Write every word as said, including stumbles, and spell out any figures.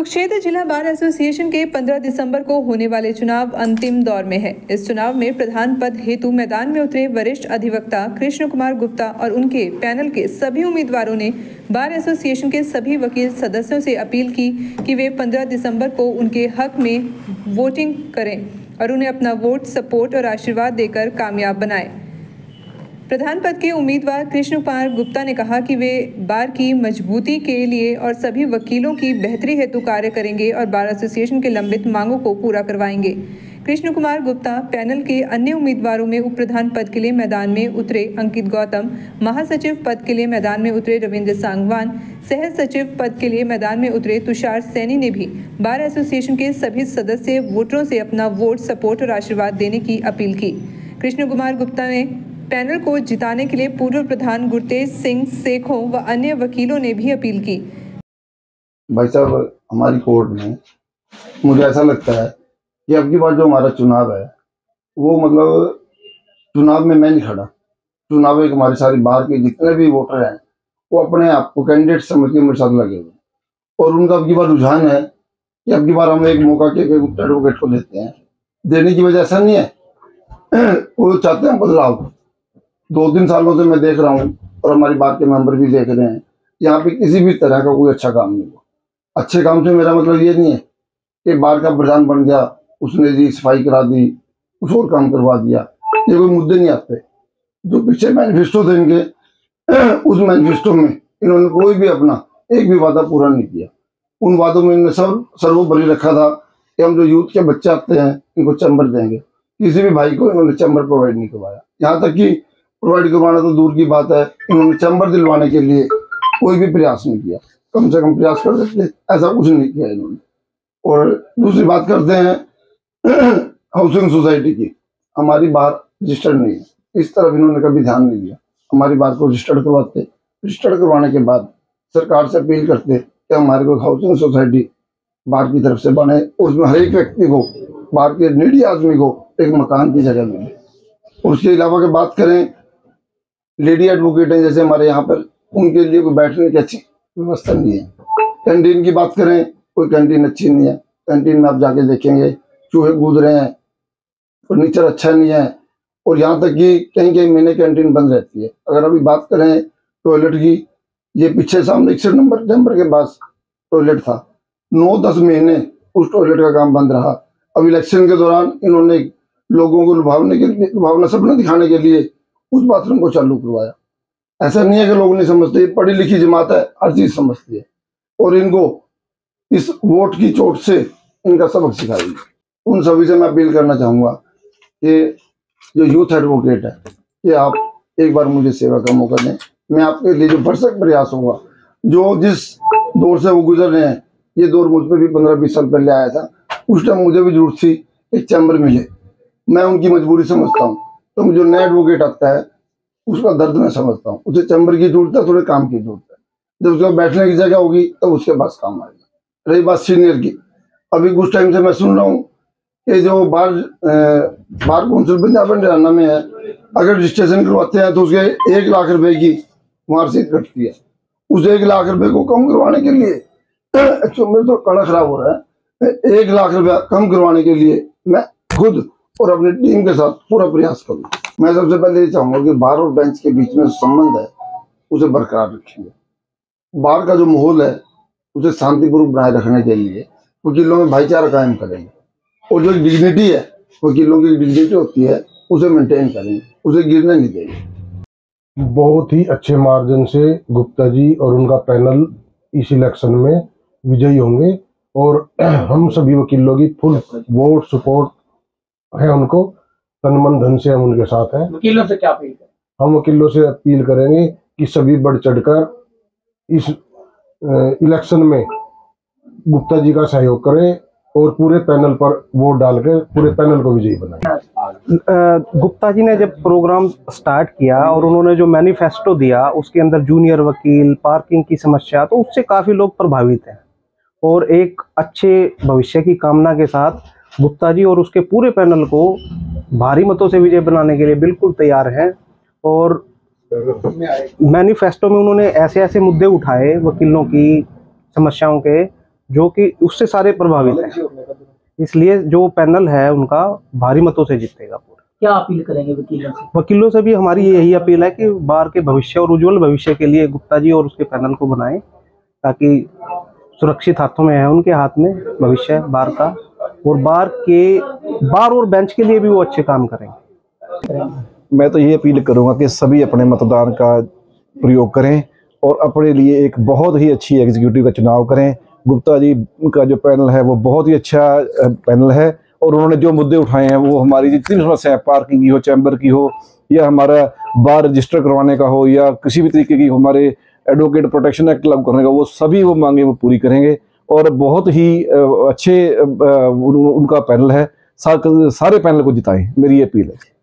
कुरुक्षेत्र जिला bar association के पंद्रह दिसंबर को होने वाले चुनाव अंतिम दौर में है। इस चुनाव में प्रधान पद हेतु मैदान में उतरे वरिष्ठ अधिवक्ता कृष्ण कुमार गुप्ता और उनके पैनल के सभी उम्मीदवारों ने बार एसोसिएशन के सभी वकील सदस्यों से अपील की कि वे पंद्रह दिसंबर को उनके हक में वोटिंग करें और उन्हें अपना वोट, सपोर्ट और आशीर्वाद देकर कामयाब बनाएं। प्रधान पद के उम्मीदवार कृष्ण कुमार गुप्ता ने कहा कि वे बार की मजबूती के लिए और सभी वकीलों की बेहतरी हेतु कार्य करेंगे और बार एसोसिएशन के लंबित मांगों को पूरा करवाएंगे। कृष्ण कुमार गुप्ता पैनल के अन्य उम्मीदवारों में उप प्रधान पद के लिए मैदान में उतरे अंकित गौतम, महासचिव पद के लिए मैदान में उतरे रविंद्र सांगवान, सह सचिव पद के लिए मैदान में उतरे तुषार सैनी ने भी बार एसोसिएशन के सभी सदस्य वोटरों से अपना वोट, सपोर्ट और आशीर्वाद देने की अपील की। कृष्ण कुमार गुप्ता ने पैनल को जिताने के लिए पूर्व प्रधान गुरतेज सिंह सेखों व अन्य वकीलों ने भी अपील की। भाई साहब, हमारी कोर्ट में मुझे ऐसा लगता है कि अब की बार जो हमारा चुनाव है वो मतलब चुनाव में मैं नहीं खड़ा। चुनाव एक हमारे सारी बाहर के जितने भी वोटर हैं वो अपने आप को कैंडिडेट समझ के मेरे साथ लगे हुए और उनका अब की बार रुझान है कि अब की बार हम एक मौका के एडवोकेट को देते हैं। देने की वजह ऐसा नहीं है, वो चाहते हैं बदलाव। दो तीन सालों से मैं देख रहा हूँ और हमारी बार के मेंबर भी देख रहे हैं, यहाँ पे किसी भी तरह का कोई अच्छा काम नहीं हुआ। अच्छे काम से मेरा मतलब ये नहीं है कि बार का प्रधान बन गया, उसने जी सफाई करा दी, कुछ और काम करवा दिया, ये कोई मुद्दे नहीं आते। जो पीछे मैनिफेस्टो थे इनके, उस मैनिफेस्टो में इन्होंने कोई भी अपना एक भी वादा पूरा नहीं किया। उन वादों में इन्होंने सब सर्वोपरि रखा था कि हम जो यूथ के बच्चे आते हैं इनको चैम्बर देंगे। किसी भी भाई को इन्होंने चैम्बर प्रोवाइड नहीं करवाया, यहाँ तक कि प्रोवाइड करवाना तो दूर की बात है, इन्होंने चैम्बर दिलवाने के लिए कोई भी प्रयास नहीं किया। कम से कम प्रयास कर सकते, ऐसा कुछ नहीं किया इन्होंने। और दूसरी बात करते हैं हाउसिंग सोसाइटी की, हमारी बार रजिस्टर्ड नहीं है, इस तरफ इन्होंने कभी ध्यान नहीं दिया। हमारी बार को रजिस्टर्ड करवाते, रजिस्टर्ड करवाने के बाद सरकार से अपील करते कि हमारे को हाउसिंग सोसाइटी बार की तरफ से बने, उसमें हर एक व्यक्ति को, बार के नीडी आदमी को एक मकान की जगह मिले। उसके अलावा की बात करें, लेडी एडवोकेट हैं जैसे हमारे यहाँ पर, उनके लिए कोई बैठने की अच्छी व्यवस्था नहीं है। कैंटीन की बात करें, कोई कैंटीन अच्छी नहीं है। कैंटीन में आप जाके देखेंगे चूहे कूद रहे हैं, फर्नीचर अच्छा नहीं है और यहाँ तक कि कहीं कहीं महीने कैंटीन बंद रहती है। अगर अभी बात करें टॉयलेट की, ये पीछे सामने इकसठ नंबर चैम्बर के पास टॉयलेट था, नौ दस महीने उस टॉयलेट का काम बंद रहा। अब इलेक्शन के दौरान इन्होंने लोगों को लुभावने के लिए, लुभावना सपना दिखाने के लिए उस बाथरूम को चालू करवाया। ऐसा नहीं है कि लोग नहीं समझते, ये पढ़ी लिखी जमात है, हर चीज समझती है और इनको इस वोट की चोट से इनका सबक सिखाएगी। उन सभी से मैं अपील करना चाहूंगा कि जो यूथ एडवोकेट है कि आप एक बार मुझे सेवा का मौका दें। मैं आपके लिए जो भरसक प्रयास होगा, जो जिस दौर से वो गुजर रहे हैं, ये दौर मुझ पर भी पंद्रह बीस साल पहले आया था। उस टाइम मुझे भी जरूरत थी एक चैम्बर मिले, मैं उनकी मजबूरी समझता हूँ। तो जो नया एडवोकेट आता है उसका दर्द मैं समझता हूँ, उसे चैम्बर की जरूरत है, थोड़े काम की जरूरत है। जब उसका बैठने की जगह होगी तब उसके पास काम आएगा। रही बात सीनियर की, अभी कुछ टाइम से मैं सुन रहा हूँ कि जो बार बार काउंसिल पंजाब हरियाणा में है, अगर रजिस्ट्रेशन करवाते हैं तो उसके एक लाख रुपए की वहाँ रसीद कटती है। उस एक लाख रुपए को कम करवाने के लिए, मेरे तो कड़ा खराब हो रहा है, एक लाख रुपया कम करवाने के लिए मैं खुद और अपनी टीम के साथ पूरा प्रयास करूँ। मैं सबसे पहले ये चाहूंगा कि बार और बेंच के बीच में जो संबंध है उसे बरकरार रखेंगे। बार का जो माहौल है उसे शांतिपूर्वक बनाए रखने के लिए वकीलों में भाईचारा कायम करेंगे और जो डिग्निटी है, वकीलों की डिग्निटी होती है, उसे मेंटेन करेंगे, उसे गिरने नहीं देंगे। बहुत ही अच्छे मार्जिन से गुप्ता जी और उनका पैनल इस इलेक्शन में विजयी होंगे और हम सभी वकीलों की फुल वोट सपोर्ट है उनको, तन मन धन से हम उनके साथ हैं। वकीलों से क्या अपील करें? हम वकीलों से अपील करेंगे कि सभी बढ़ चढ़कर इस इलेक्शन में गुप्ता जी का सहयोग करें और पूरे पैनल पर वोट डालकर पूरे पैनल को विजयी बनाएं। गुप्ता जी ने जब प्रोग्राम स्टार्ट किया और उन्होंने जो मैनिफेस्टो दिया उसके अंदर जूनियर वकील, पार्किंग की समस्या, तो उससे काफ़ी लोग प्रभावित हैं और एक अच्छे भविष्य की कामना के साथ गुप्ता जी और उसके पूरे पैनल को भारी मतों से विजय बनाने के लिए बिल्कुल तैयार हैं। और मैनिफेस्टो में उन्होंने ऐसे ऐसे मुद्दे उठाए वकीलों की समस्याओं के जो कि उससे सारे प्रभावित हैं। इसलिए जो पैनल है उनका भारी मतों से जीतेगा पूरा। क्या अपील करेंगे वकीलों से? वकीलों से भी हमारी यही अपील है कि बार के भविष्य और उज्जवल भविष्य के लिए गुप्ता जी और उसके पैनल को बनाएं, ताकि सुरक्षित हाथों में है उनके हाथ में भविष्य बार का, और बार के बार और बेंच के लिए भी वो अच्छे काम करेंगे। मैं तो ये अपील करूंगा कि सभी अपने मतदान का प्रयोग करें और अपने लिए एक बहुत ही अच्छी एग्जीक्यूटिव का चुनाव करें। गुप्ता जी का जो पैनल है वो बहुत ही अच्छा पैनल है और उन्होंने जो मुद्दे उठाए हैं वो हमारी जितनी समस्या है, पार्किंग की हो, चैम्बर की हो, या हमारा बार रजिस्टर करवाने का हो, या किसी भी तरीके की हमारे एडवोकेट प्रोटेक्शन एक्ट लागू करने का, वो सभी वो मांगे वो पूरी करेंगे। और बहुत ही अच्छे उनका पैनल है, सारे पैनल को जिताएं, मेरी ये अपील है।